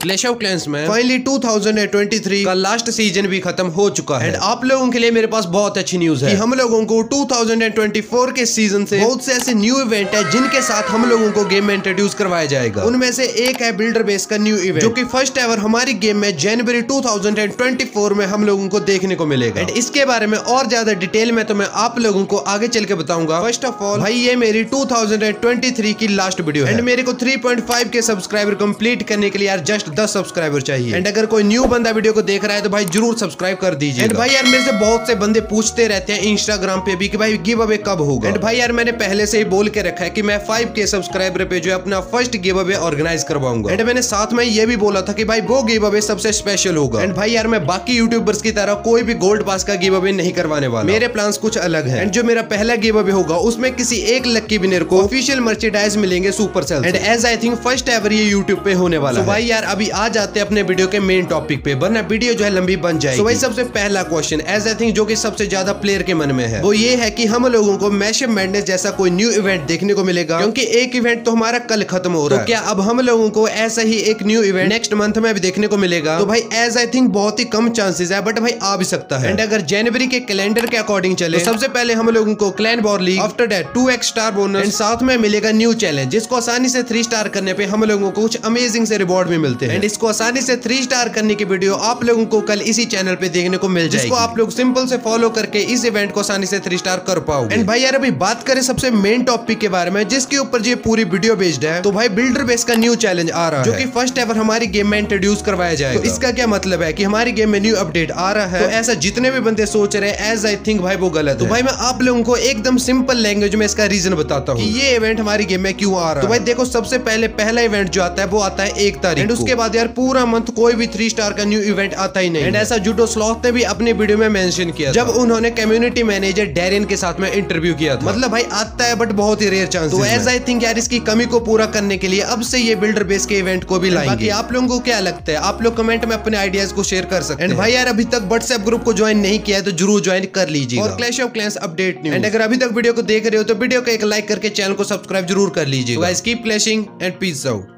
Clash of Clans में finally 2023 का last season भी खत्म हो चुका है। एंड आप लोगों के लिए मेरे पास बहुत अच्छी न्यूज है कि हम लोगों को 2024 के सीजन से बहुत से ऐसे न्यू इवेंट है जिनके साथ हम लोगों को गेम में इंट्रोड्यूस करवाया जाएगा। उनमें से एक है बिल्डर बेस का न्यू इवेंट, जो कि फर्स्ट एवर हमारी गेम में जनवरी 2024 में हम लोगों को देखने को मिलेगा। एंड इसके बारे में और ज्यादा डिटेल में तो मैं आप लोगों को आगे चल के बताऊंगा। फर्स्ट ऑफ ऑल भाई ये मेरी 2023 की लास्ट वीडियो है। एंड मेरे को 3.5 के सब्सक्राइबर कंप्लीट करने के लिए यार जस्ट 10 सब्सक्राइबर चाहिए। एंड अगर कोई न्यू बंदा वीडियो को देख रहा है तो भाई जरूर सब्सक्राइब कर दीजिए। एंड भाई यार मेरे से बहुत से बंदे पूछते रहते हैं इंस्टाग्राम पे भी कि भाई गिव अवे कब होगा। एंड भाई यार मैंने पहले से ही बोल के रखा है कि मैं 5K सब्सक्राइबर पे जो है अपना फर्स्ट गिव अवे ऑर्गेनाइज करवाऊंगा। एंड मैंने साथ में ये भी बोला था कि भाई वो गिव अवे सबसे स्पेशल होगा। एंड भाई यार मैं बाकी यूट्यूबर्स की तरह कोई भी गोल्ड पास का गिव अवे नहीं करवाने वाला। मेरे प्लान्स कुछ अलग हैं। एंड जो मेरा पहला गिव अवे होगा उसमें किसी एक लकी विनर को ऑफिशियल मर्चेंडाइज मिलेंगे Supercell. And as I think first ever ये यूट्यूब पे होने वाला है। भाई यार अभी आ जाते हैं अपने वीडियो के मेन टॉपिक पे, वरना वीडियो जो है लंबी बन जाएगी। तो भाई सबसे पहला क्वेश्चन एज आई थिंक जो कि सबसे ज्यादा प्लेयर के मन में है वो ये है कि हम लोगों को मैशअप मैडनेस जैसा कोई न्यू इवेंट देखने को मिलेगा, क्योंकि एक इवेंट तो हमारा कल खत्म हो रहा है। तो क्या अब हम लोगों को ऐसा ही एक न्यू इवेंट नेक्स्ट मंथ में भी देखने को मिलेगा? तो भाई एज आई थिंक बहुत ही कम चांसेस है, बट भाई आ भी सकता है। एंड अगर जनवरी के कैलेंडर के अकॉर्डिंग चले तो सबसे पहले हम लोगों को clan war league, after that 2x star bonus, and साथ में मिलेगा न्यू चैलेंज जिसको आसानी से 3 स्टार करने पे हम लोगों को कुछ अमेजिंग से रिवॉर्ड भी मिलते हैं। एंड इसको आसानी से 3 स्टार करने की वीडियो आप लोगों को कल इसी चैनल पे देखने को मिल जाएगी, जिसको आप लोग सिंपल से फॉलो करके इस इवेंट को आसानी से 3 स्टार कर पाओगे। एंड भाई यार अभी बात करें सबसे मेन टॉपिक के बारे में जिसके ऊपर ये पूरी वीडियो बेस्ड है, तो भाई बिल्डर बेस का न्यू चैलेंज आ रहा है, जो कि फर्स्ट एवर हमारी गेम में इंट्रोड्यूस करवाया जाएगा। तो इसका क्या मतलब है कि हमारी गेम में न्यू अपडेट आ रहा है? तो ऐसा जितने भी बंदे सोच रहे हैं एज आई थिंक भाई वो गलत है। तो भाई मैं आप लोगों को एकदम सिंपल लैंग्वेज में इसका रीजन बताता हूँ कि ये इवेंट हमारी गेम में क्यों आ रहा है। तो भाई देखो सबसे पहले पहला इवेंट जो आता है वो आता है 1 तारीख को। उसके बाद यार पूरा मंथ कोई भी 3 स्टार का न्यू इवेंट आता ही नहीं। एंड ऐसा जूडो स्लॉथ ने भी अपनी वीडियो में मेंशन किया जब उन्होंने कम्युनिटी मैनेजर डेरियन के साथ में इंटरव्यू किया था। मतलब भाई आता है बट बहुत ही रेयर चांस। तो एज आई थिंक यार इसकी कमी को पूरा करने के लिए अब से ये बिल्डर बेस के इवेंट को भी लाएंगे। बाकी आप लोगों को क्या लगता है? आप लोग कमेंट में अपने आइडियाज को शेयर कर सकते हैं। एंड भाई यार अभी तक व्हाट्सएप ग्रुप को ज्वाइन नहीं किया है तो जरूर ज्वाइन कर लीजिए। और clash of clans update news. And अगर अभी तक वीडियो को देख रहे हो तो वीडियो को एक लाइक करके चैनल को सब्सक्राइब जरूर कर लीजिए। Guys keep clashing and peace out.